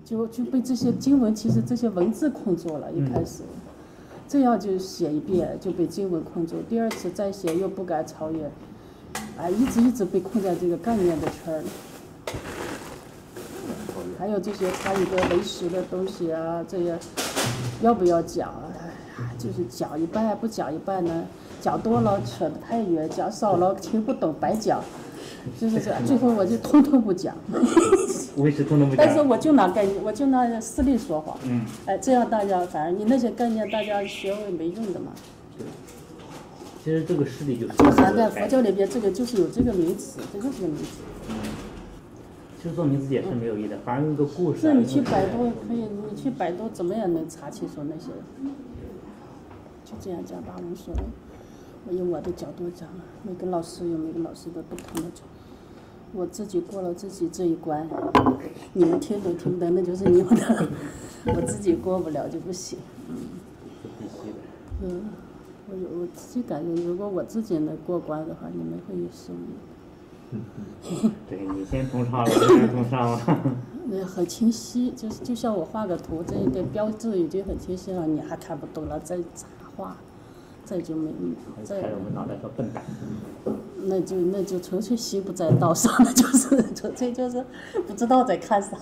就被这些经文，其实这些文字困住了。一开始，这样就写一遍就被经文困住，第二次再写又不敢超越，一直被困在这个概念的圈里。还有这些参与的为实的东西啊，这些要不要讲啊？就是讲一半不讲一半呢，讲多了扯得太远，讲少了听不懂白讲，就是这样。最后我就通通不讲。 我也是通通不讲。 但是我就拿概念，我就拿事例说话。这样大家反正你那些概念大家学会没用的嘛。 对。其实这个事例就是。 就含在佛教里边，这个就是有这个名词，这就是个名词。 其实做名词解释没有意义的，反而用个故事。 是你去百度可以，你去百度怎么也能查清楚那些。就这样讲吧，无所谓。我用我的角度讲，每个老师有每个老师的不同的角度。我自己过了自己这一关，你们听懂听不懂那就是你们的，我自己过不了就不行。我自己感觉，如果我自己能过关的话，你们会有收益。 对，你先通畅了，我先通畅了。 很清晰，就像我画个图，这个标志已经很清晰了，你还看不懂了，再咋画，再就没。 在我们脑袋说笨蛋。 那就纯粹心不在道上了，就是纯粹就是不知道在看啥。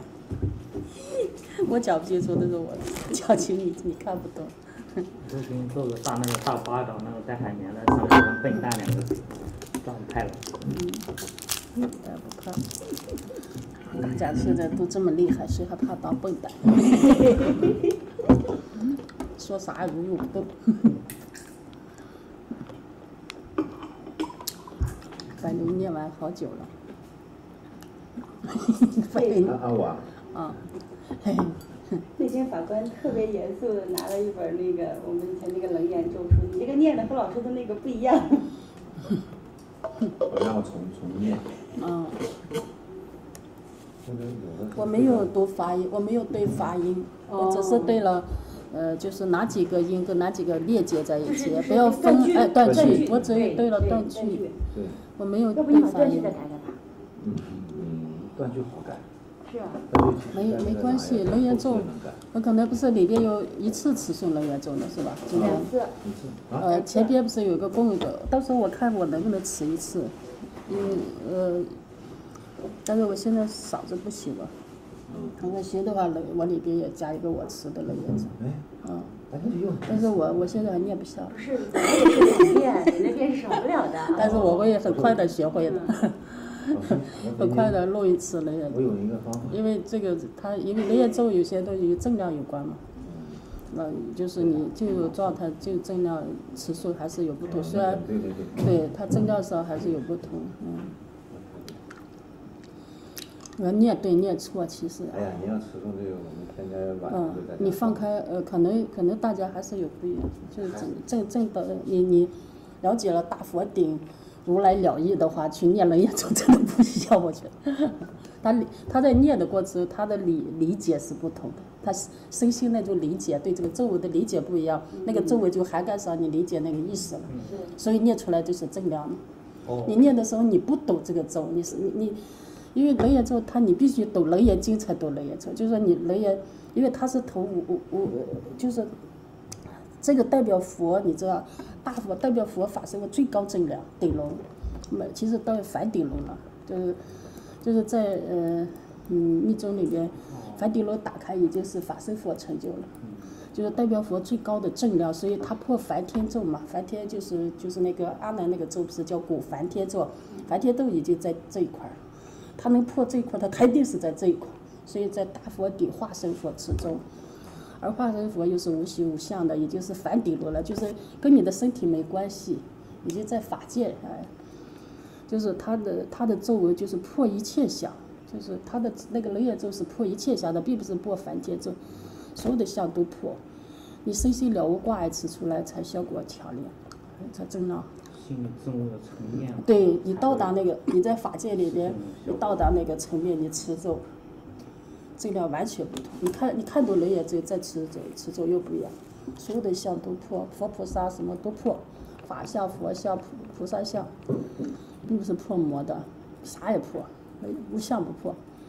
我讲不清楚，但是我讲清你看不懂。 就给你做个大巴掌，那个带海绵的，上面跟笨蛋两个字，撞派了。 不怕。大家现在都这么厉害，谁还怕当笨蛋？说啥如如不动。反正念完好久了。 阿瓦。 那天法官特别严肃的拿了一本那个我们以前那个楞严咒书，你这个念的和老师的那个不一样。 我让我重念。 我没有读发音，我没有对发音，我只是对了，就是哪几个音跟哪几个链接在一起，不要分断句，我只有对了断句，我没有对发音。 断句好改。 是啊。 没关系，楞严咒，我可能不是里边有一次词诵楞严咒的是吧？今天。前边不是有个共的，到时候我看我能不能持一次，但是我现在嗓子不行了。如果行的话，我里边也加一个我持的楞严咒。但是我现在还念不下。 不是，我也是练，你那边是少不了的。 但是我会很快的学会的。很快的录一次楞严咒。 我有一个方法。 因为这个因为楞严咒有些东西与正量有关嘛。就是你进入状态，就正量次数还是有不同，虽然对它正量上还是有不同。我念对念错其实。 哎呀，你要持诵这个，我们天天晚上都在。 你放开可能大家还是有不一样，就是正的你了解了大佛顶如来了义的话，去念楞严咒真的不一样，我觉得。他在念的过程，他的理解是不同的，他身心那种理解对这个咒文的理解不一样，那个咒文就涵盖上你理解那个意思了，所以念出来就是正量的。你念的时候你不懂这个咒，你因为楞严咒你必须懂楞严经才懂楞严咒，就是说你楞严，因为它是头就是这个代表佛，你知道大佛代表佛法身的最高正量顶龙，其实到反顶龙了，就是在密宗里边，反顶龙打开已经是法身佛成就了，就是代表佛最高的正量，所以他破梵天咒嘛，梵天就是那个阿难那个咒不是叫古梵天咒，梵天咒已经在这一块，他能破这一块，他一定是在这一块，所以在大佛顶化身佛持咒，而化身佛又是无形无相的，已经是反顶轮了，就是跟你的身体没关系，已经在法界就是他的咒文就是破一切相，就是他的那个楞严咒是破一切相的，并不是破梵天咒，所有的相都破，你身心了无挂碍持出来才效果强烈，才正量。 心理自我的层面。 对，你到达那个你在法界里边，你到达那个层面，你持咒，正量完全不同。你看懂楞严咒再持咒又不一样，所有的相都破，佛菩萨什么都破，法相、佛相、菩萨相，并不是破魔的，啥也破，无相不破。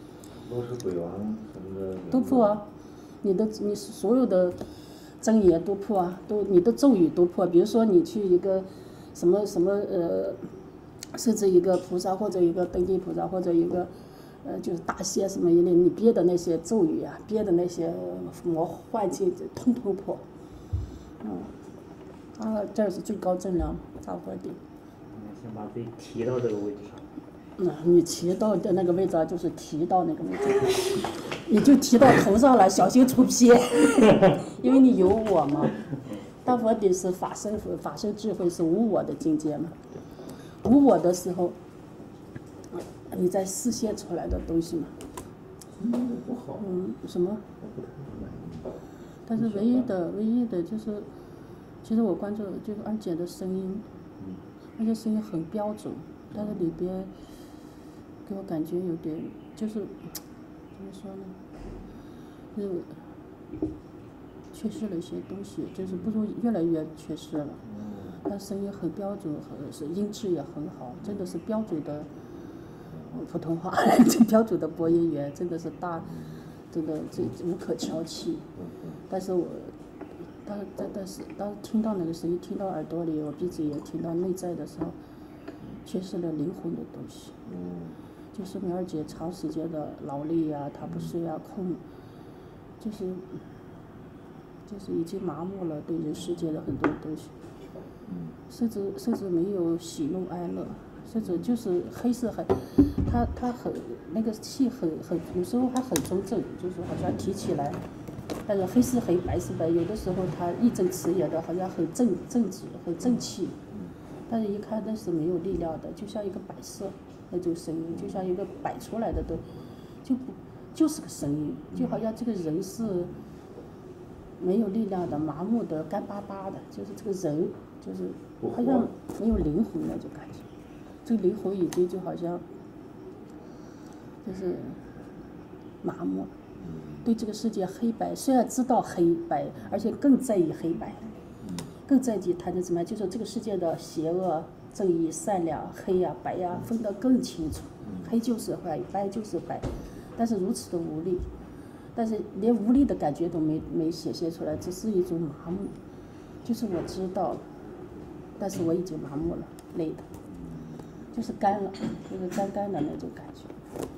都是鬼王什么的。 都破啊，你所有的真言都破啊，你的咒语都破。比如说你去一个什么设置一个菩萨或者一个登地菩萨或者一个就是大仙什么一类，你憋的那些咒语啊，憋的那些魔幻境，通通破。这儿是最高正量大佛顶。 先把自己提到这个位置上。 你提到的那个位置啊，就是提到那个位置，你就提到头上了，小心出瞥，因为你有我嘛。大佛顶是法身智慧，是无我的境界嘛。无我的时候，你在示现出来的东西嘛。 不好。 什么？但是唯一的就是，其实我关注就是二姐的声音，那些声音很标准，但是里边给我感觉有点就是怎么说呢？就是缺失了一些东西，就是不如越来越缺失了。他声音很标准，是音质也很好，真的是标准的普通话，标准的播音员，真的是真的这无可挑剔。但是但是当听到那个声音，听到耳朵里，我鼻子也听到内在的时候，缺失了灵魂的东西。就是苗儿姐长时间的劳力啊，她不睡啊，就是已经麻木了对人世界的很多东西，甚至没有喜怒哀乐，甚至就是黑色他很那个气很有时候还很中正，就是好像提起来，但是黑是黑白是白，有的时候他义正辞严的，好像很正直很正气，但是一看那是没有力量的，就像一个摆设那种声音，就像一个摆出来的都就是个声音，就好像这个人是没有力量的、麻木的、干巴巴的，就是这个人就是好像没有灵魂那种感觉。这个灵魂已经就好像就是麻木了，对这个世界黑白虽然知道黑白，而且更在意黑白，更在意它的什么，就是这个世界的邪恶、正义、善良、黑呀、白呀分得更清楚，黑就是白，白就是白，但是如此的无力。但是连无力的感觉都没显现出来，只是一种麻木，就是我知道了，但是我已经麻木了，累的，就是干了，就是干干的那种感觉，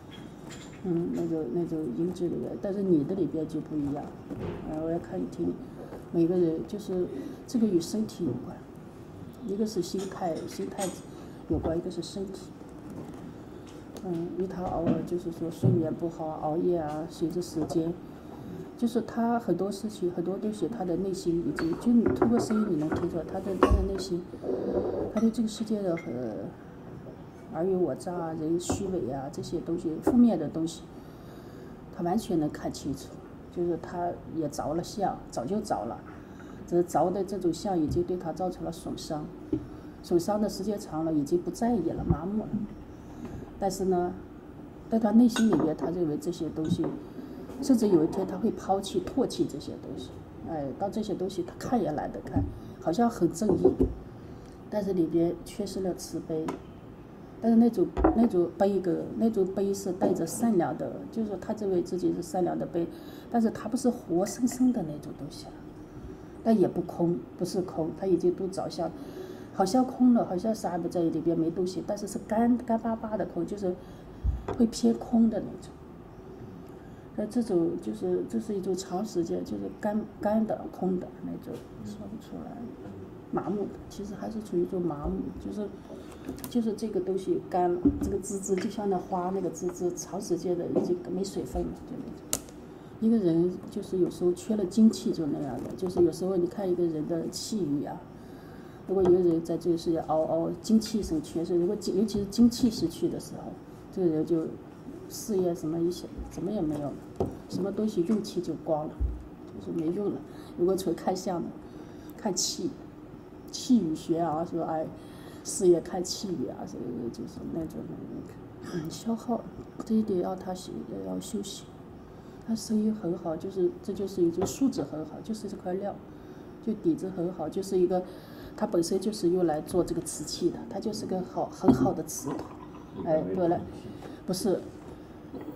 那种音质里面，但是你的里边就不一样，我要看你听，每个人就是这个与身体有关，一个是心态有关，一个是身体。因为他就是说睡眠不好，熬夜啊，随着时间，就是他很多事情很多东西，他的内心已经就你通过声音你能听出来，他的内心，他对这个世界的尔虞我诈啊、人虚伪啊这些东西负面的东西，他完全能看清楚，就是他也着了相，早就着了，只是着的这种相已经对他造成了损伤的时间长了，已经不在意了，麻木了。但是呢，在他内心里面，他认为这些东西，甚至有一天他会抛弃、唾弃这些东西。当这些东西他看也懒得看，好像很正义，但是里边缺失了慈悲。但是那种悲是带着善良的，就是说他认为自己是善良的悲，但是他不是活生生的那种东西了，但也不空，不是空，他已经都着相。好像空了，好像啥不在里边没东西，但是是干巴巴的空，就是会偏空的那种。这种这是一种长时间就是干的空的那种，说不出来，麻木的，其实还是处于一种麻木，就是这个东西干了，这个枝就像那花那个枝长时间的已经没水分了，就那种。一个人就是有时候缺了精气就那样的，就是有时候你看一个人的气宇啊。如果一个人在这个世界熬精气神缺失，如果尤其是精气失去的时候，这个人就事业什么也没有了，什么东西用气就光了，就是没用了。如果纯看相的，看气宇学啊，说事业看气宇啊，就是那种消耗，这一点要他要休息。他声音很好，这就是一种素质很好，就是这块料，就底子很好，就是一个。它本身就是用来做这个瓷器的，它就是个很好的瓷土。对了，不是，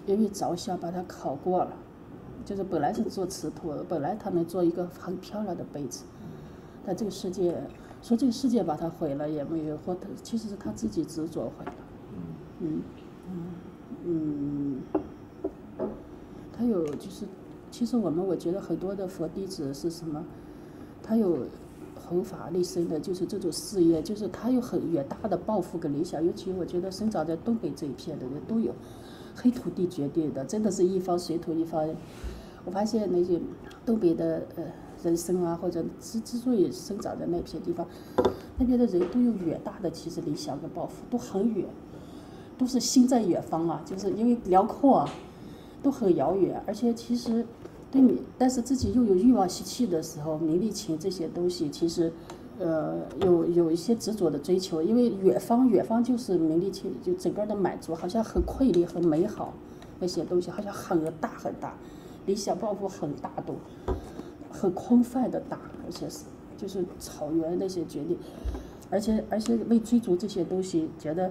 因为着想把它考过了，就是本来是做瓷土，本来他能做一个很漂亮的杯子，但这个世界说这个世界把它毁了也没有，或他其实是他自己执着毁了。他有就是，其实我觉得很多的佛弟子是什么，他有弘法利生的，就是这种事业，就是他有很远大的抱负跟理想，尤其我觉得生长在东北这一片的人都有，黑土地决定的，真的是一方水土一方人。我发现那些东北的人生啊，或者之所以生长在那片地方，那边的人都有远大的其实理想跟抱负，都很远，都是心在远方啊，就是因为辽阔啊，都很遥远，而且其实对你，但是自己又有欲望习气的时候，名利情这些东西，其实有一些执着的追求，因为远方就是名利情，就整个的满足，好像很瑰丽很美好，那些东西好像很大很大，理想抱负很大都很空泛的大，而且是就是草原那些决定，而且为追逐这些东西觉得，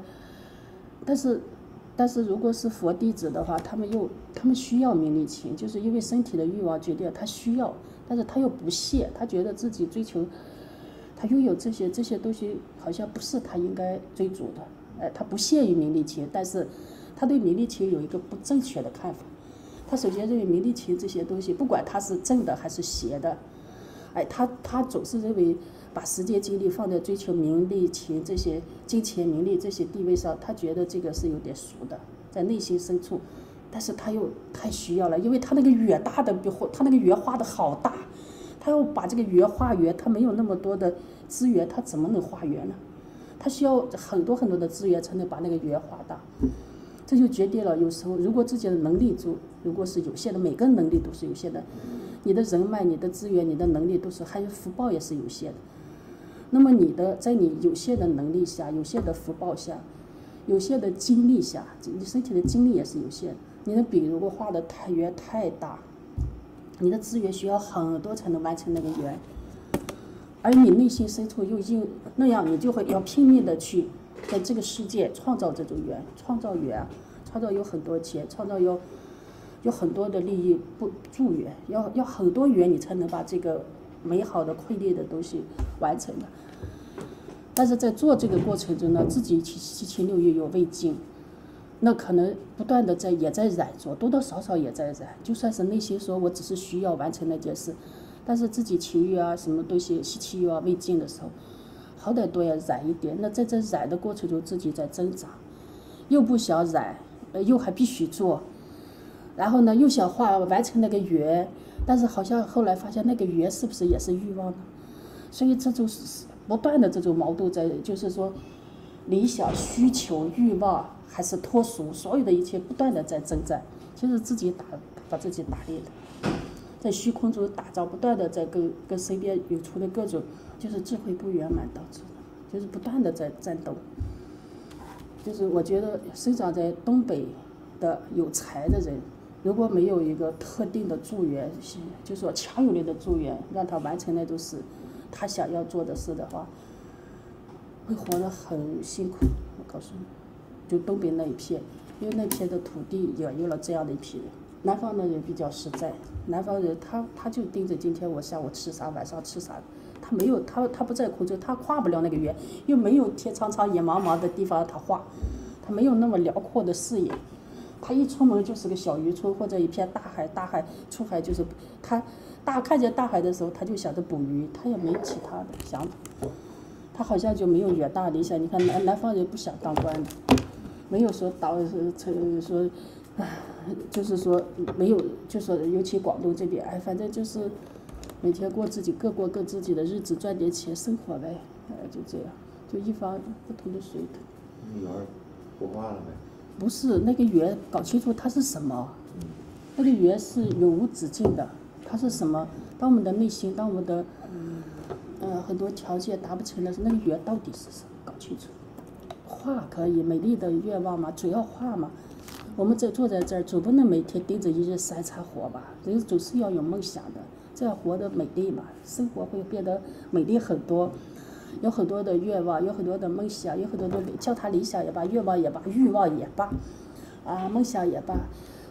但是如果是佛弟子的话，他们需要名利情，就是因为身体的欲望决定他需要，但是他又不屑，他觉得自己追求，他拥有这些东西好像不是他应该追逐的，他不屑于名利情，但是他对名利情有一个不正确的看法。他首先认为名利情这些东西，不管他是正的还是邪的，他总是认为把时间精力放在追求名利情这些金钱名利这些地位上，他觉得这个是有点俗的，在内心深处，但是他又太需要了，因为他那个圆大的，他那个圆画的好大，他要把这个圆画圆，他没有那么多的资源，他怎么能画圆呢？他需要很多很多的资源才能把那个圆画大。这就决定了，有时候如果自己的能力如果是有限的，每个人能力都是有限的，你的人脉、你的资源、你的能力都是，还有福报也是有限的。那么在你有限的能力下、有限的福报下、有限的精力下，你身体的精力也是有限的。你的饼如果画的太圆太大，你的资源需要很多才能完成那个圆，而你内心深处又那样，你就会要拼命的去在这个世界创造这种缘，创造缘，创造有很多钱，创造有很多的利益助缘，要很多缘你才能把这个美好的瑰丽的东西完成的。但是在做这个过程中呢，自己七情六欲有未尽，那可能不断的也在染着，多多少少也在染。就算是内心说我只是需要完成那件事，但是自己情欲啊什么东西习气欲望未尽的时候，好歹多要染一点。那在这染的过程中，自己在挣扎，又不想染，又还必须做，然后呢又想完成那个圆，但是好像后来发现那个圆是不是也是欲望呢？所以这就是不断的这种矛盾在，就是说理想、需求、欲望还是脱俗，所有的一切不断的在征战，其实自己把自己打裂的，在虚空中打造，不断的在跟身边有出的各种就是智慧不圆满导致的，就是不断的在战斗。就是我觉得生长在东北的有才的人，如果没有一个特定的助缘，就是说强有力的助缘，让他完成那种事，他想要做的事的话，会活得很辛苦。我告诉你，就东北那一片，因为那片的土地养育了这样的一批人。南方的人比较实在，南方人他就盯着今天我下午吃啥，晚上吃啥，他没有他不在空中，他画不了那个圆，又没有天苍苍野茫茫的地方他画，他没有那么辽阔的视野，他一出门就是个小渔村或者一片大海，大海出海就是他看见大海的时候，他就想着捕鱼，他也没其他的想法，他好像就没有远大理想。你看南方人不想当官的，没有说说。就是说没有，就说尤其广东这边，反正就是每天各过各自己的日子，赚点钱生活呗，就这样，就一方不同的水土。 圆不画了呗？不是那个圆，搞清楚它是什么。那个圆是永无止境的，它是什么？当我们的内心，当我们的很多条件达不成的时候，那个圆到底是什么？搞清楚。画可以，美丽的愿望嘛，主要画嘛。我们坐在这儿，总不能每天盯着一日三餐活吧？人总是要有梦想的，这样活得美丽嘛，生活会变得美丽很多。有很多的愿望，有很多的梦想，有很多的叫他理想也罢，愿望也罢，欲望也罢，梦想也罢，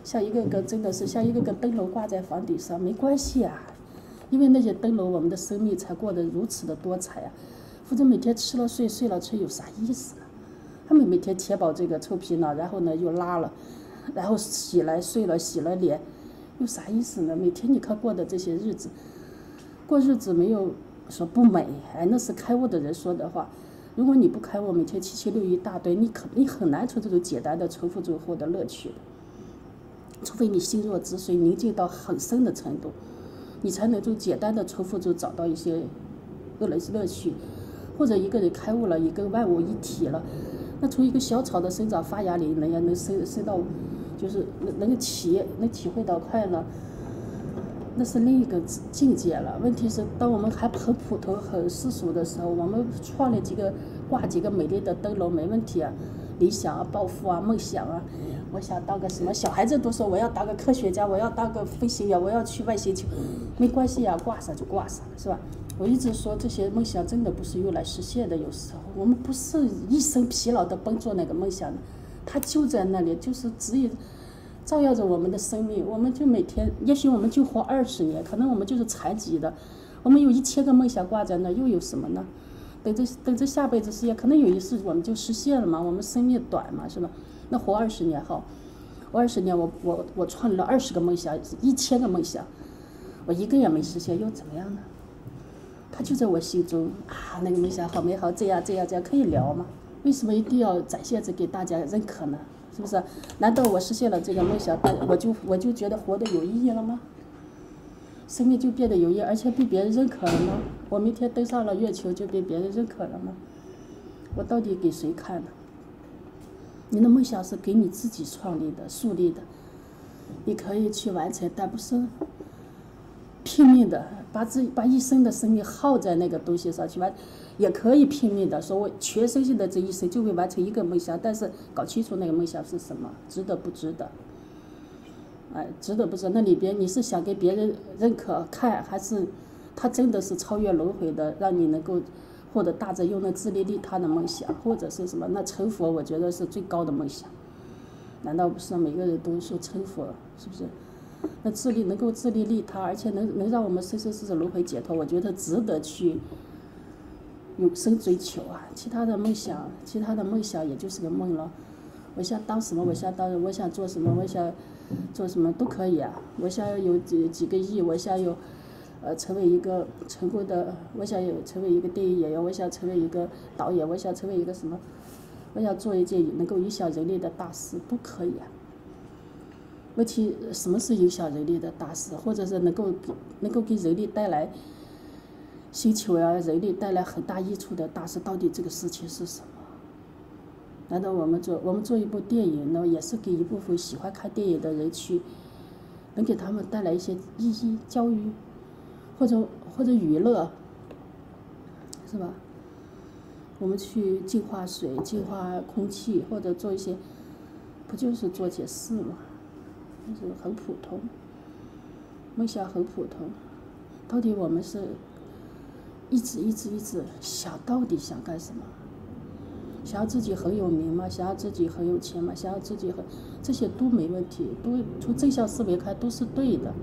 像一个个真的是像一个个灯笼挂在房顶上，没关系啊，因为那些灯笼，我们的生命才过得如此的多彩啊。否则每天吃了睡，睡了吃，有啥意思呢？他们每天填饱这个臭皮囊，然后呢又拉了，然后洗来睡了，洗了脸，有啥意思呢？每天你看过的这些日子，过日子没有说不美，哎，那是开悟的人说的话。如果你不开悟，每天七七六一大堆，你很难从这种简单的重复中获得乐趣的。除非你心若止水，宁静到很深的程度，你才能从简单的重复中找到一些乐趣。或者一个人开悟了，也跟万物一体了，那从一个小草的生长发芽里，人家能升到，就是能体会到快乐，那是另一个境界了。问题是，当我们还很普通、很世俗的时候，我们挂几个美丽的灯笼没问题啊，理想啊、抱负啊、梦想啊，我想当个什么，小孩子都说我要当个科学家，我要当个飞行员，我要去外星球，没关系呀，挂上就挂上，是吧？我一直说这些梦想真的不是用来实现的，有时候我们不是一生疲劳的奔做那个梦想的，它就在那里，就是照耀着我们的生命。我们就每天，也许我们就活20年，可能我们就是残疾的，我们有1000个梦想挂在那，又有什么呢？等着下辈子实现，可能有一次我们就实现了嘛。我们生命短嘛，是吧？那活20年好，我20年我创立了20个梦想，1000个梦想，我一个也没实现，又怎么样呢？他就在我心中啊，那个梦想好美好，这样可以聊吗？为什么一定要展现着给大家认可呢？是不是？难道我实现了这个梦想，我就觉得活得有意义了吗？生命就变得有意义，而且被别人认可了吗？我明天登上了月球就被别人认可了吗？我到底给谁看呢？你的梦想是给你自己创立的、树立的，你可以去完成，但不是拼命的把一生的生命耗在那个东西上去完，也可以拼命的说，我全身心的这一生就会完成一个梦想，但是搞清楚那个梦想是什么，值得不值得？哎，值得不值得？那里边你是想给别人认可看，还是它真的是超越轮回的，让你能够获得大智又能自利利他的梦想，或者是什么？那成佛，我觉得是最高的梦想。难道不是每个人都说成佛，是不是？那能够自利利他，而且能让我们生生世世轮回解脱，我觉得值得去永生追求啊！其他的梦想也就是个梦了。我想当什么，我想做什么，我想做什么都可以啊。我想有几个亿，我想有成为一个成功的，我想成为一个电影演员，我想成为一个导演，我想成为一个什么，我想做一件能够影响人类的大事，都可以啊。问题什么是影响人类的大事，或者是能够给人类带来星球啊人类带来很大益处的大事，到底这个事情是什么？难道我们做一部电影呢，也是给一部分喜欢看电影的人去，能给他们带来一些意义、教育，或者娱乐，是吧？我们去净化水、净化空气，或者做一些，不就是做些事吗？就是很普通，梦想很普通，到底我们是一直想到底想干什么？想要自己很有名吗？想要自己很有钱吗？想要自己这些都没问题，都从正向思维看都是对的，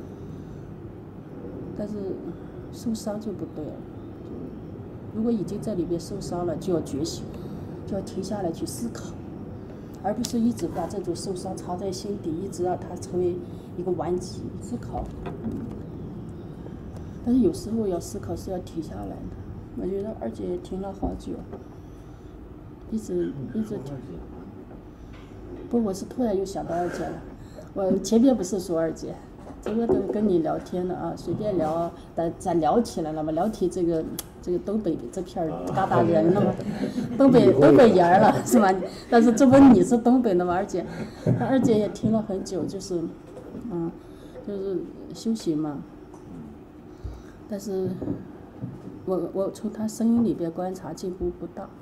但是受伤就不对了。如果已经在里边受伤了，就要觉醒，就要停下来去思考，而不是一直把这种受伤藏在心底，一直让它成为一个顽疾。思考，但是有时候要思考是要停下来的。我觉得二姐停了好久，一直停。不，我是突然又想到二姐了。我前边不是说二姐，这个都跟你聊天了啊，随便聊，咱聊起来了嘛，聊起这个东北这片嘎达人了嘛，东北人了是吧？但是这不你是东北的嘛，二姐也听了很久，就是修行嘛。但是我从她声音里边观察进步不大，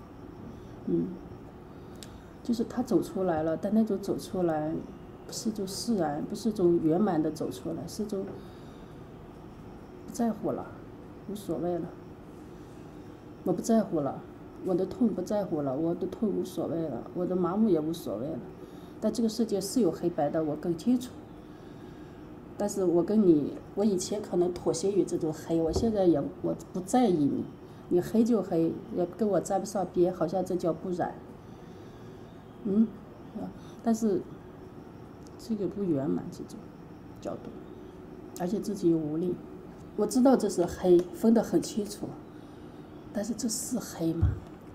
就是她走出来了，但那种走出来不是种释然，不是种圆满的走出来，是种不在乎了，无所谓了。我不在乎了，我的痛不在乎了，我的痛无所谓了，我的麻木也无所谓了， 但这个世界是有黑白的，我更清楚。但是我跟你，我以前可能妥协于这种黑，我现在我不在意你，你黑就黑，也跟我沾不上边，好像这叫不染。但是这个不圆满这种角度，而且自己又无力。我知道这是黑，分得很清楚，但是这是黑吗？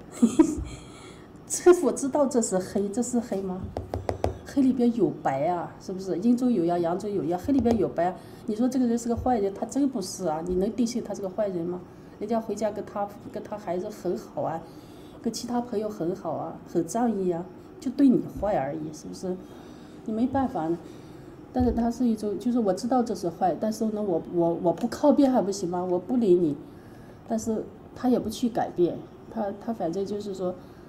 我知道这是黑，这是黑吗？黑里边有白啊，是不是？阴中有阳，阳中有阳，黑里边有白啊。你说这个人是个坏人，他真不是啊？你能定性他是个坏人吗？人家回家跟他孩子很好啊，跟其他朋友很好啊，很仗义啊，就对你坏而已，是不是？你没办法呢。但是他是一种，就是我知道这是坏，但是呢，我不靠边还不行吗？我不理你，但是他也不去改变，他反正就是说，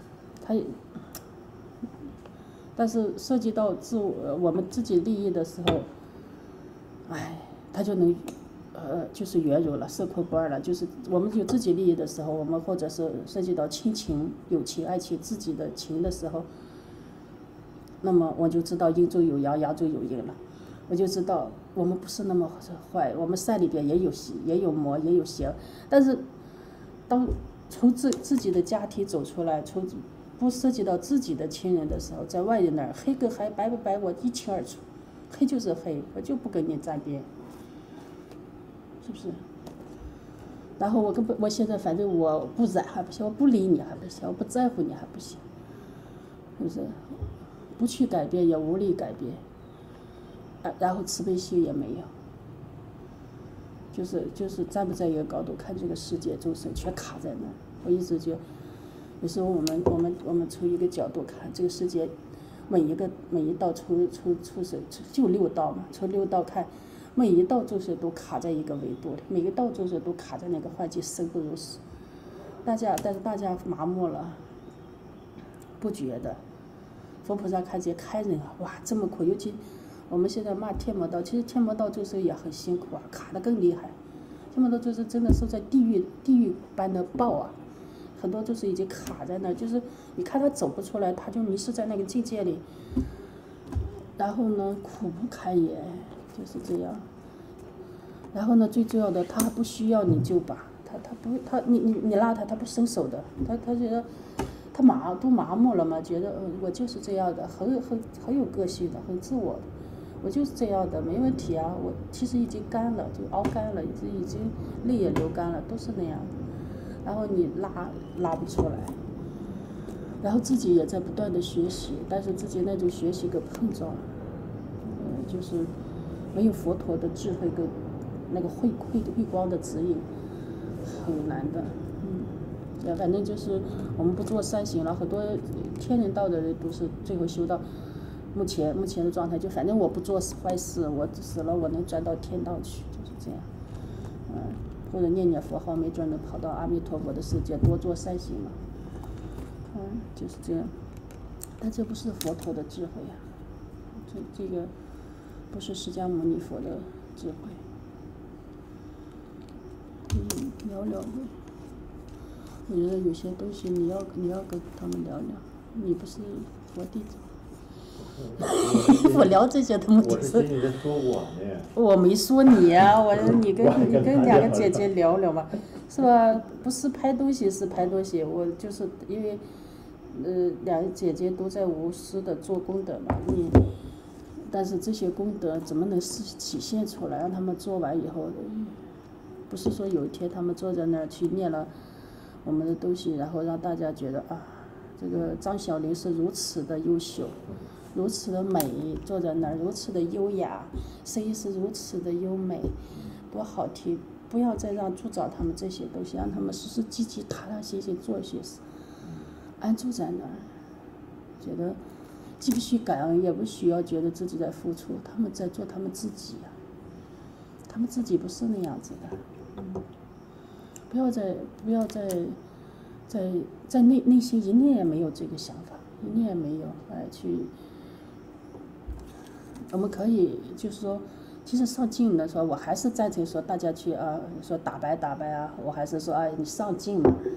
但是涉及到我们自己利益的时候，他就能，就是圆融了，色空不二了。就是我们有自己利益的时候，我们或者是涉及到亲情、友情、爱情、自己的情的时候，那么我就知道阴中有阳，阳中有阴了。我就知道我们不是那么坏，我们善里边也有魔，也有邪。但是当从自己的家庭走出来，从不涉及到自己的亲人的时候，在外人那儿，黑跟黑，白不白，我一清二楚。黑就是黑，我就不跟你沾边，是不是？然后我现在反正我不染还不行，我不理你还不行，我不在乎你还不行，是不是？不去改变也无力改变。然后慈悲心也没有，就是站不在一个高度看这个世界众生全卡在那儿。我一直就有时候我们从一个角度看这个世界，每一道出生就6道嘛，从6道看，每一道众生都卡在一个维度里，每一道众生都卡在那个环境生不如死。但是大家麻木了，不觉得。佛菩萨看见开人啊，哇这么苦，尤其。我们现在骂天魔道，其实天魔道众生也很辛苦啊，卡得更厉害。天魔道众生真的是在地狱般的报啊，很多就是已经卡在那儿，就是你看他走不出来，他就迷失在那个境界里。然后呢，苦不堪言，就是这样。然后呢，最重要的，他还不需要你救拔，你拉他不伸手的，他觉得。他都麻木了嘛，觉得我就是这样的，很有个性的，很自我的，我就是这样的，没问题啊。我其实已经干了，就熬干了，已经泪也流干了，都是那样的。然后你拉不出来，然后自己也在不断的学习，但是自己那种学习跟碰撞，就是没有佛陀的智慧跟那个慧光的指引，很难的。反正就是我们不做善行了，很多天人道的人都是最后修到目前的状态，就反正我不做坏事，我死了我能转到天道去，就是这样。或者念佛号，没准能跑到阿弥陀佛的世界，多做善行嘛。就是这样。但这不是佛陀的智慧呀，这个不是释迦牟尼佛的智慧。聊聊呗。我觉得有些东西你要跟他们聊聊，你不是佛弟子。我聊这些东西。 我是听你在说我呢。 我没说你呀，你跟2个姐姐聊聊吧，是吧？不是拍东西是拍东西，我就是因为2个姐姐都在无私的做功德嘛，但是这些功德怎么能体现出来？让他们做完以后，不是说有一天他们坐在那儿去念了我们的东西，然后让大家觉得这个张小玲是如此的优秀，如此的美，坐在那儿如此的优雅，声音是如此的优美，多好听！不要再助长他们这些东西，让他们实实际际、踏踏实实做一些事，安住在那儿，觉得既不需感恩，也不需要觉得自己在付出，他们在做他们自己呀，他们自己不是那样子的。不要在内心一念也没有这个想法，一念也没有去。我们可以就是说，其实上进的时候，我还是赞成说大家去说打白啊，我还是说你上进嘛，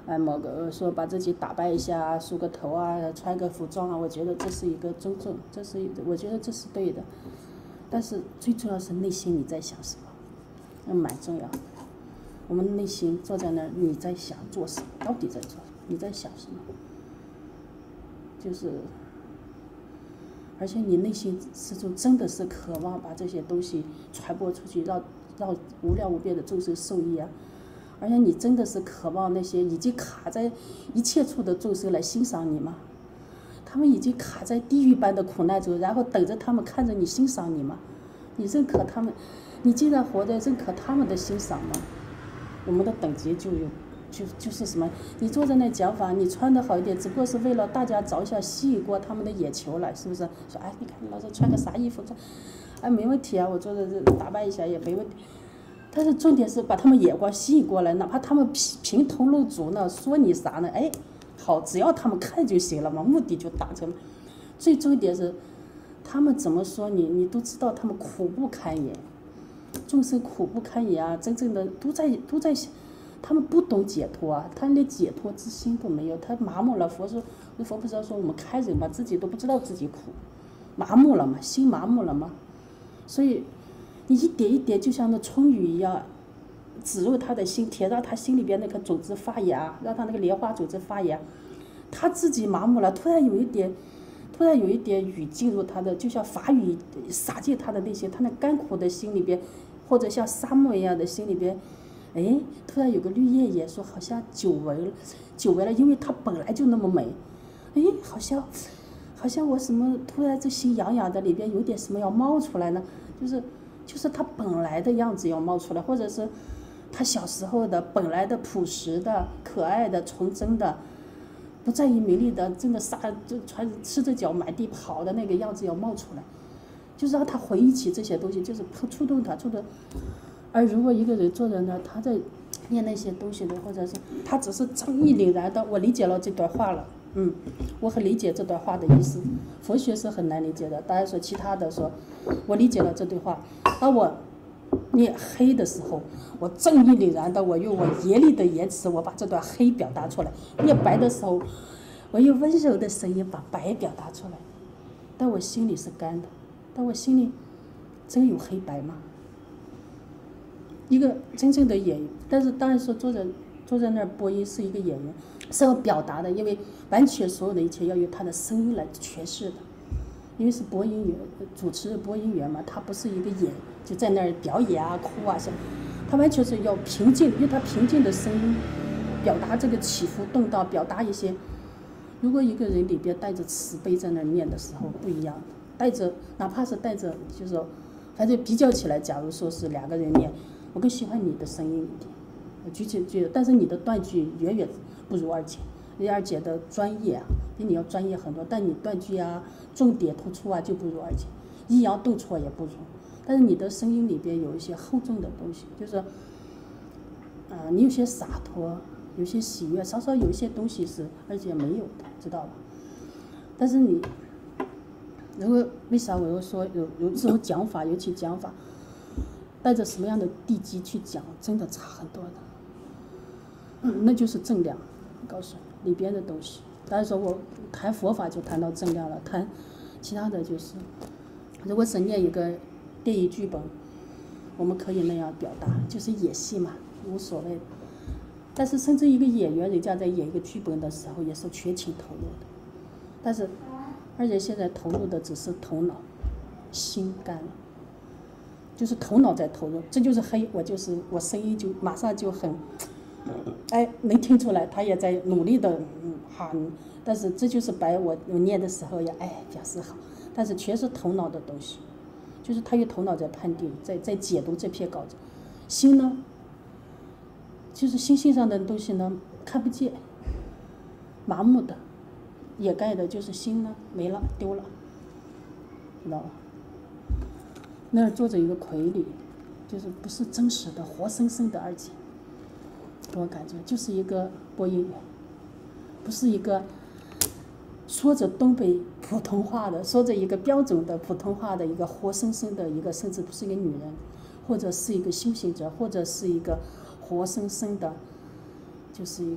某个说把自己打扮一下，梳个头啊，穿个服装啊，我觉得这是一个尊重，我觉得这是对的。但是最重要是内心你在想什么，那蛮重要的。我们内心坐在那儿，你在想做什么？到底在做什么？你在想什么？就是，而且你内心是真的是渴望把这些东西传播出去，让无量无边的众生受益啊！而且你真的是渴望那些已经卡在一切处的众生来欣赏你吗？他们已经卡在地狱般的苦难中，然后等着他们看着你欣赏你吗？你认可他们？你既然活在认可他们的欣赏吗？我们的等级就是什么？你坐在那讲法，你穿得好一点，只不过是为了大家着想，吸引过他们的眼球来，是不是？说哎，你看你老师穿个啥衣服穿，哎没问题啊，我坐在这打扮一下也没问题。但是重点是把他们眼光吸引过来，哪怕他们评头论足呢，说你啥呢？哎，好，只要他们看就行了嘛，目的就达成了。最重点是，他们怎么说你，你都知道他们苦不堪言，众生苦不堪言啊！真正的都在，他们不懂解脱啊，他连解脱之心都没有，他麻木了。佛不是要说我们开人嘛，自己都不知道自己苦，麻木了嘛，心麻木了嘛，所以。你一点一点就像那春雨一样，植入他的心田，让他心里边那颗种子发芽，让他那个莲花种子发芽。他自己麻木了，突然有一点雨进入他的，就像法雨洒进他的内心，他那干苦的心里边，或者像沙漠一样的心里边，哎，突然有个绿叶叶，说好像久违了，因为它本来就那么美，哎，好像我什么突然这心痒痒的，里边有点什么要冒出来呢，就是他本来的样子要冒出来，或者是他小时候的本来的朴实的、可爱的、纯真的、不在意名利的，真的吃着脚满地跑的那个样子要冒出来，就是让他回忆起这些东西，就是触动他。而如果一个人坐在那，他在念那些东西的，或者是他只是正义凛然的，我理解了这段话了。我很理解这段话的意思，佛学是很难理解的。当然说其他的说，我理解了这段话。当我念黑的时候，我正义凛然的，我用我严厉的言辞，我把这段黑表达出来；念白的时候，我用温柔的声音把白表达出来。但我心里是干的，但我心里真有黑白吗？一个真正的演员，但是当然说坐在那儿播音是一个演员，是要表达的，因为完全所有的一切要用他的声音来诠释的，因为是播音员，主持播音员嘛，他不是一个演，就在那儿表演啊、哭啊什么，他完全是要平静，用他平静的声音表达这个起伏动荡，表达一些。如果一个人里边带着慈悲在那儿念的时候不一样的，带着哪怕是带着就是说，反正比较起来，假如说是两个人念，我更喜欢你的声音一点。但是你的断句远远不如二姐，二姐的专业啊，比你要专业很多，但你断句啊、重点突出啊就不如二姐，抑扬顿挫也不如。但是你的声音里边有一些厚重的东西，就是你有些洒脱，有些喜悦，稍稍有一些东西是二姐没有的，知道吧？但是你如果为啥我又说有这种讲法，尤其讲法带着什么样的地基去讲，真的差很多的。那就是正量，告诉你里边的东西。当然说我谈佛法就谈到正量了，谈其他的就是，如果是念一个电影剧本，我们可以那样表达，就是演戏嘛，无所谓的。但是甚至一个演员，人家在演一个剧本的时候，也是全情投入的。但是而且现在投入的只是头脑，心干了，就是头脑在投入，这就是黑，我声音就马上就很。能听出来，他也在努力的但是这就是白，我念的时候也表示好，但是全是头脑的东西，就是他用头脑在判定，在解读这篇稿子，心呢，就是心性上的东西呢看不见，麻木的，掩盖的就是心呢没了丢了，知道吧？那儿坐着一个傀儡，就是不是真实的活生生的二姐。我感觉就是一个播音员，不是一个说着东北普通话的，说着一个标准的普通话的一个活生生的一个，甚至不是一个女人，或者是一个修行者，或者是一个活生生的，就是一个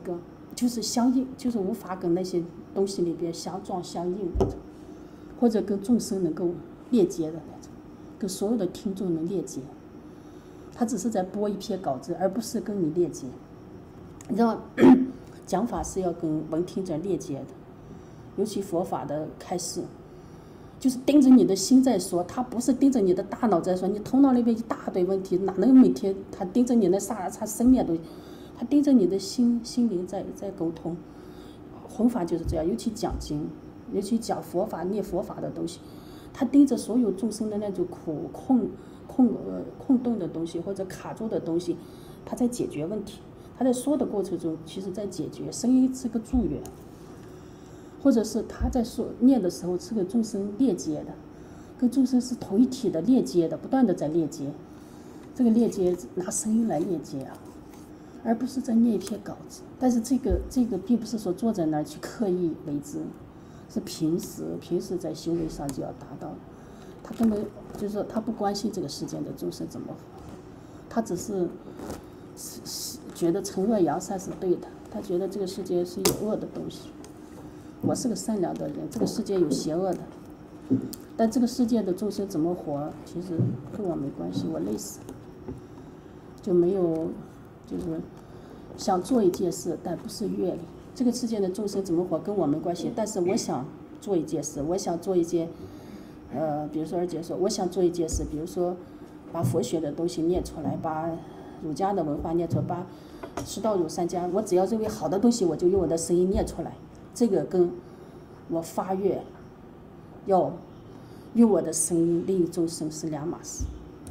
就是相应，就是无法跟那些东西里边相撞相应那种，或者跟众生能够链接的那种，跟所有的听众能链接。他只是在播一篇稿子，而不是跟你链接。你知道，讲法是要跟闻听者链接的，尤其佛法的开示，就是盯着你的心在说，他不是盯着你的大脑在说。你头脑里边一大堆问题，哪能每天他盯着你那啥生面东西？他盯着你的心灵在沟通。弘法就是这样，尤其讲经，尤其讲佛法念佛法的东西，他盯着所有众生的那种苦空洞的东西或者卡住的东西，他在解决问题。他在说的过程中，其实在解决。声音是个助缘，或者是他在说念的时候是个众生链接的，跟众生是同一体的链接的，不断的在链接。这个链接拿声音来链接啊，而不是在念一篇稿子。但是这个并不是说坐在那儿去刻意为之，是平时在修为上就要达到。他根本就是说他不关心这个世间的众生怎么活，他只是觉得惩恶扬善是对的，他觉得这个世界是有恶的东西，我是个善良的人，这个世界有邪恶的，但这个世界的众生怎么活，其实跟我没关系，我累死了，就没有就是想做一件事，但不是阅历。这个世界的众生怎么活跟我没关系，但是我想做一件事，我想做一件比如说二姐说，我想做一件事，比如说把佛学的东西念出来，把儒家的文化念出来，把师道儒三家，我只要认为好的东西，我就用我的声音念出来。这个跟我发愿要用我的声音利益众生是两码事。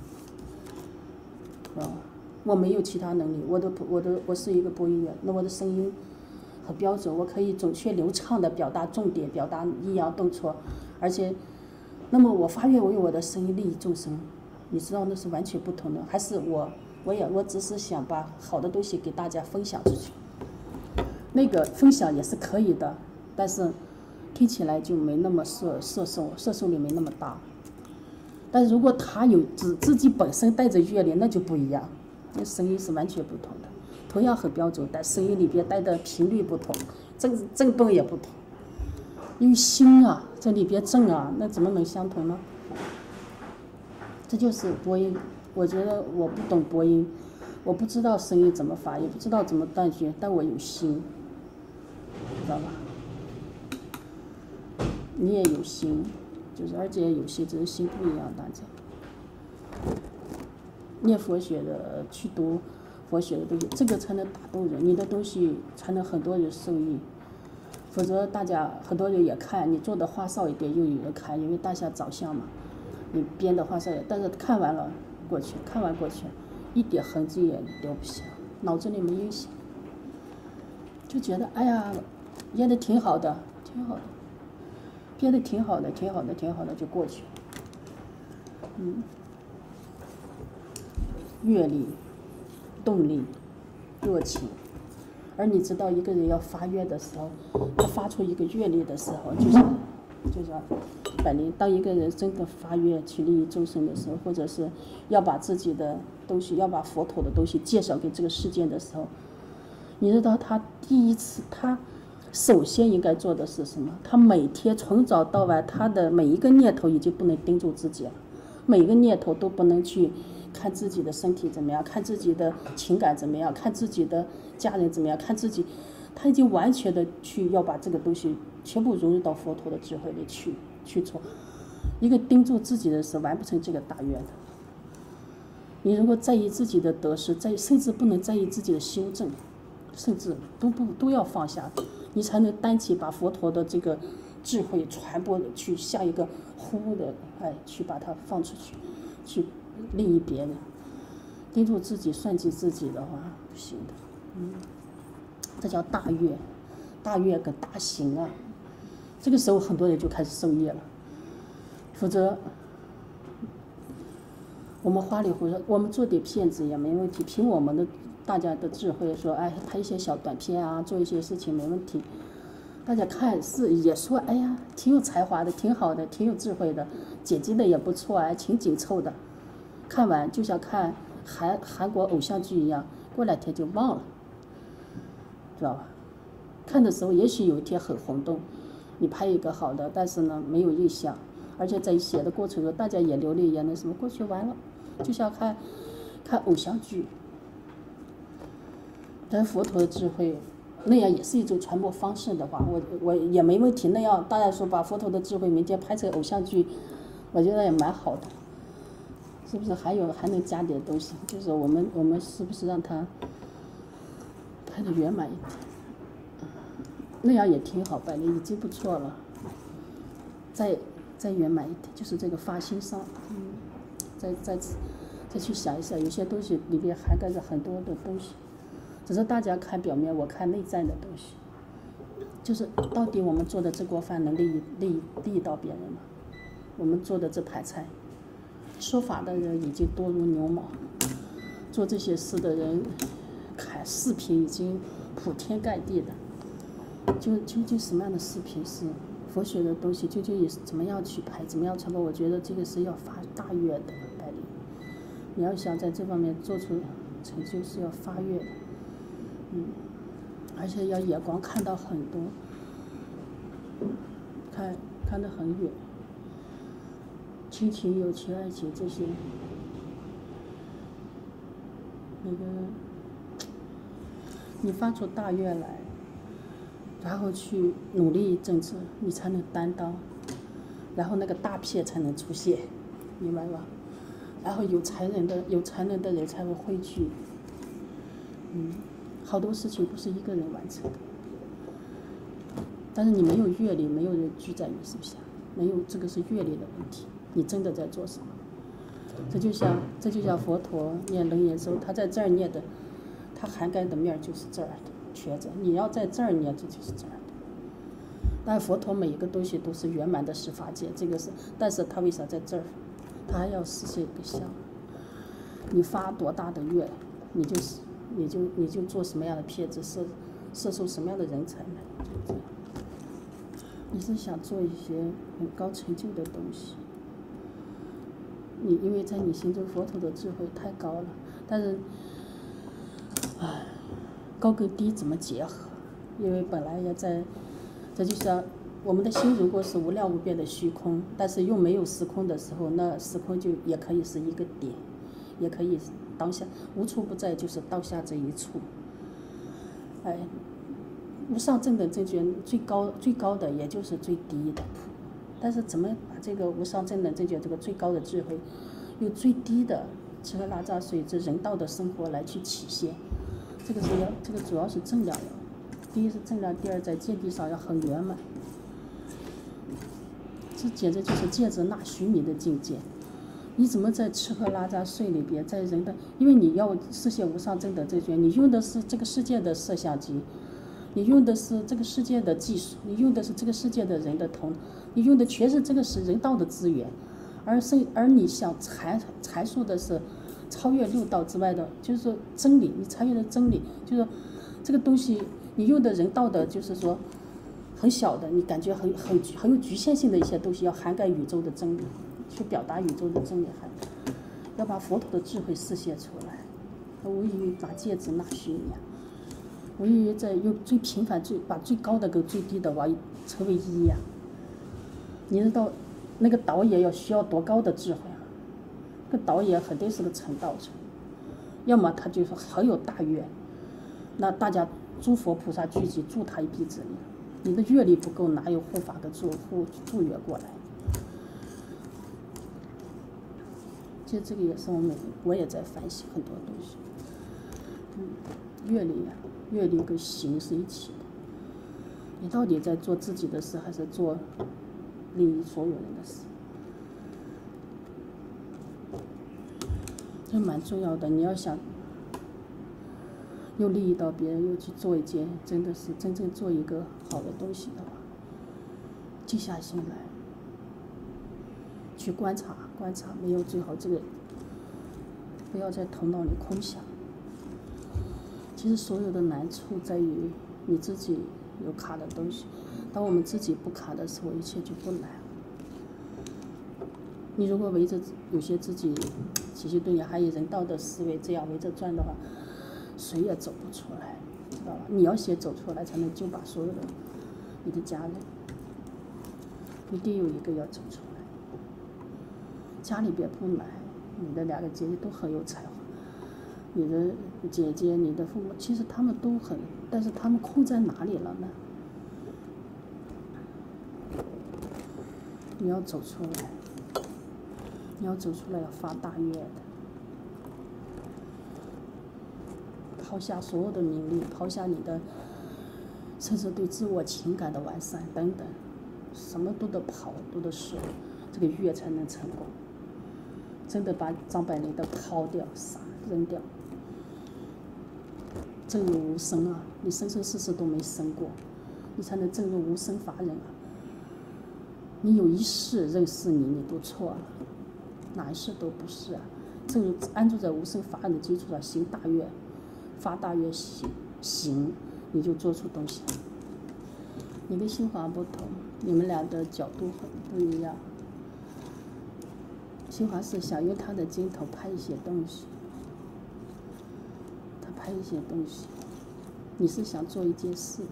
我没有其他能力，我是一个播音员，那我的声音很标准，我可以准确流畅的表达重点，表达抑扬顿挫，而且，那么我发愿我用我的声音利益众生，你知道那是完全不同的。还是我只是想把好的东西给大家分享出去，那个分享也是可以的，但是听起来就没那么摄受力没那么大。但是如果他有自己本身带着阅历，那就不一样，那声音是完全不同的，同样很标准，但声音里边带的频率不同，震动也不同，因为心啊在里边震啊，那怎么能相同呢？这就是播音。我觉得我不懂播音，我不知道声音怎么发，也不知道怎么断句，但我有心，知道吧？你也有心，就是而且也有心，只是心不一样，大家。念佛学的去读佛学的东西，这个才能打动人，你的东西才能很多人受益。否则大家很多人也看，你做的花哨一点又有人看，因为大家长相嘛，你编的花哨也，但是看完了过去，看完过去，一点痕迹也留不下，脑子里没印象，就觉得哎呀，演的挺好的，挺好的，编的挺好的，挺好的，挺好的，就过去了。阅历、动力、热情。而你知道一个人要发愿的时候，他发出一个阅历的时候，就是百灵。当一个人真的发愿去利益众生的时候，或者是要把自己的东西，要把佛陀的东西介绍给这个世界的时候，你知道他第一次，他首先应该做的是什么？他每天从早到晚，他的每一个念头已经不能盯住自己了，每一个念头都不能去看自己的身体怎么样，看自己的情感怎么样，看自己的家人怎么样，看自己，他已经完全的去要把这个东西全部融入到佛陀的智慧里去做。一个盯住自己的是完不成这个大愿的。你如果在意自己的得失，甚至不能在意自己的修正，甚至都要放下，你才能担起把佛陀的这个智慧传播的去像一个呼的去把它放出去，去利益别人。盯住自己算计自己的话不行的。这叫大愿，大愿跟大行啊。这个时候很多人就开始受业了，否则我们花里胡哨，我们做点片子也没问题，凭我们的大家的智慧说，拍一些小短片啊，做一些事情没问题。大家看也说，哎呀，挺有才华的，挺好的，挺有智慧的，剪辑的也不错，挺紧凑的。看完就像看韩国偶像剧一样，过2天就忘了，知道吧？ 看的时候也许有一天很轰动，你拍一个好的，但是呢没有印象，而且在写的过程中大家也流泪也那什么，过去完了，就像看偶像剧。但佛陀的智慧那样也是一种传播方式的话，我也没问题。那样大家说把佛陀的智慧明天拍成偶像剧，我觉得也蛮好的，是不是？还能加点东西，就是我们是不是让它拍得圆满一点？那样也挺好办的，已经不错了。再圆满一点，就是这个发心上，再去想一想，有些东西里边涵盖着很多的东西。只是大家看表面，我看内在的东西，就是到底我们做的这锅饭能利益到别人吗？我们做的这盘菜，说法的人已经多如牛毛，做这些事的人，看视频已经铺天盖地的。究竟什么样的视频是佛学的东西？究竟也是怎么样去拍，怎么样传播？我觉得这个是要发大愿的，白领，你要想在这方面做出成就是要发愿的。而且要眼光看到很多，看得很远，亲情、友情、爱情这些，你发出大愿来，然后去努力政治，你才能担当，然后那个大片才能出现，明白吧？然后有才能的人才会汇聚，好多事情不是一个人完成的，但是你没有阅历，没有人聚在你身下，没有，这个是阅历的问题。你真的在做什么？这就像佛陀念楞严咒，他在这儿念的，他涵盖的面就是这儿的圈子。你要在这儿念，这就是这儿的。但佛陀每一个东西都是圆满的十法界，这个是，但是他为啥在这儿？他还要实现一个相。你发多大的愿，你就做什么样的片子，摄受什么样的人才来，就这样。你是想做一些很高成就的东西，因为在你心中佛陀的智慧太高了，但是，高跟低怎么结合？因为本来也在，这就像我们的心如果是无量无边的虚空，但是又没有时空的时候，那时空就也可以是一个点，也可以当下无处不在，就是当下这一处。无上正等正觉最高的也就是最低的，但是怎么把这个无上正等正觉这个最高的智慧，用最低的吃喝拉撒睡这人道的生活来去体现，这个主要是正量要，第一是正量，第二在见地上要很圆满，这简直就是芥子纳须弥的境界。你怎么在吃喝拉撒睡里边，在人的，因为你要实现无上正等正觉，你用的是这个世界的摄像机，你用的是这个世界的技术，你用的是这个世界的人的头脑，你用的全是这个是人道的资源，而你想阐述的是超越六道之外的，就是说真理，你超越的真理，就是说这个东西你用的人道的，就是说很小的，你感觉很有局限性的一些东西，要涵盖宇宙的真理，去表达宇宙的真理，要把佛陀的智慧实现出来，无异于把芥子纳须弥，无异于在用最平凡把最高的跟最低的往成为一呀。你知道那个导演需要多高的智慧啊？那个导演肯定是个成道者，要么他就是很有大愿，那大家诸佛菩萨聚集助他一臂之力。你的阅历不够，哪有护法的助缘过来？其实这个也是我也在反省很多东西。阅历跟行是一起的。你到底在做自己的事，还是做利益所有人的事？这蛮重要的。你要想又利益到别人，又去做一件真的是真正做一个好的东西的话，静下心来，去观察，没有最好这个，不要在头脑里空想。其实所有的难处在于你自己有卡的东西，当我们自己不卡的时候，一切就不难。你如果围着有些自己起心动念还有人道的思维这样围着转的话，谁也走不出来。 知道吧？你要先走出来，才能救把所有的你的家人。一定有一个要走出来。家里边不难，你的2个姐姐都很有才华，你的姐姐、你的父母，其实他们都很，但是他们空在哪里了呢？你要走出来，你要走出来，要发大愿的，抛下所有的名利，抛下你的，甚至对自我情感的完善等等，什么都得抛，都得舍，这个愿才能成功。真的把张百灵的抛掉、撒扔掉。正入无生啊，你生生世世都没生过，你才能正入无生法忍啊。你有一世认识你，你都错了，哪一世都不是啊。正如安住在无生法忍的基础上行大愿，发大愿行，你就做出东西来。你跟新华不同，你们俩的角度很不一样。新华是想用他的镜头拍一些东西，他拍一些东西，你是想做一件事，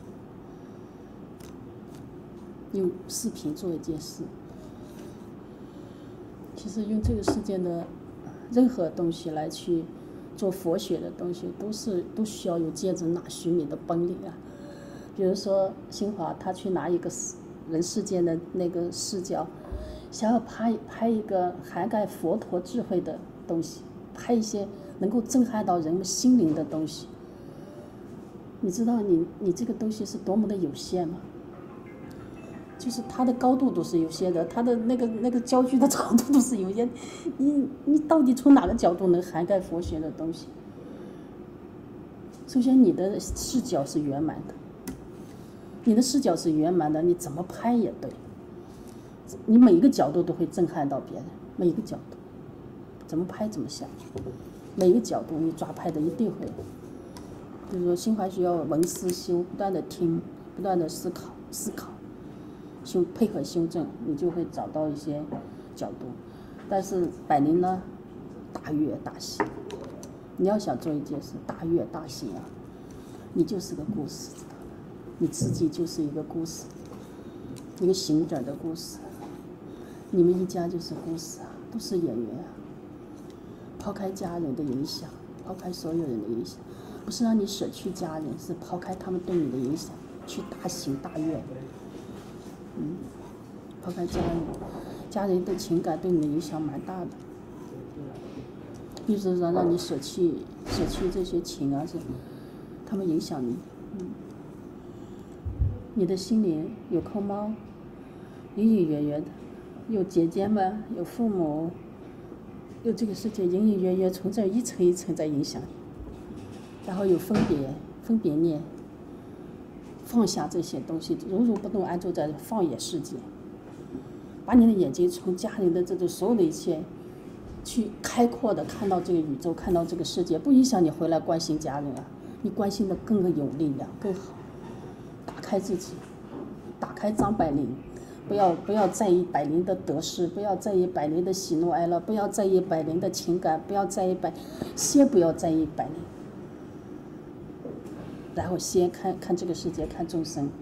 用视频做一件事。其实用这个世界的任何东西来去做佛学的东西，都需要有芥子纳须弥的本领啊。比如说新华他去拿一个人世间的那个视角，想要拍一个涵盖佛陀智慧的东西，拍一些能够震撼到人们心灵的东西。你知道你这个东西是多么的有限吗？就是它的高度都是有限的，它的那个焦距的长度都是有限。你到底从哪个角度能涵盖佛学的东西？首先你的视角是圆满的，你的视角是圆满的，你怎么拍也对。你每一个角度都会震撼到别人，每一个角度，怎么拍怎么想，每一个角度你抓拍的一定会。比如说新华需要闻思修，不断的听，不断的思考，配合修正，你就会找到一些角度。但是百灵呢，大悦大喜。你要想做一件事，大悦大喜啊，你就是个故事，知道吗？你自己就是一个故事，一个行者的故事。你们一家就是故事啊，都是演员啊。抛开家人的影响，抛开所有人的影响，不是让你舍去家人，是抛开他们对你的影响，去大行大愿。抛开家人的情感对你的影响蛮大的。比如说让你舍去这些情啊，是他们影响你。你的心灵有空猫，隐隐约约的，有姐姐们，有父母，有这个世界隐隐约约从这一层一层在影响你。然后有分别念，放下这些东西，如不动安住在放野世界，把你的眼睛从家里的这种所有的一切去开阔的看到这个宇宙，看到这个世界，不影响你回来关心家人啊，你关心的更有力量更好。打开自己，打开张百灵，不要在意百灵的得失，不要在意百灵的喜怒哀乐，不要在意百灵的情感，不要在意先不要在意百灵，然后先看这个世界，看众生，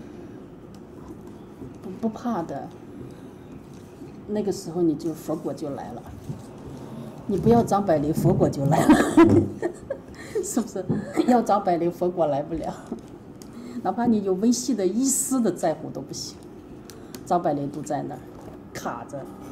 不怕的。那个时候你就佛果就来了，你不要张百灵，佛果就来了，是不是？要张百灵，佛果来不了，哪怕你有微细的一丝的在乎都不行，张百灵都在那儿卡着。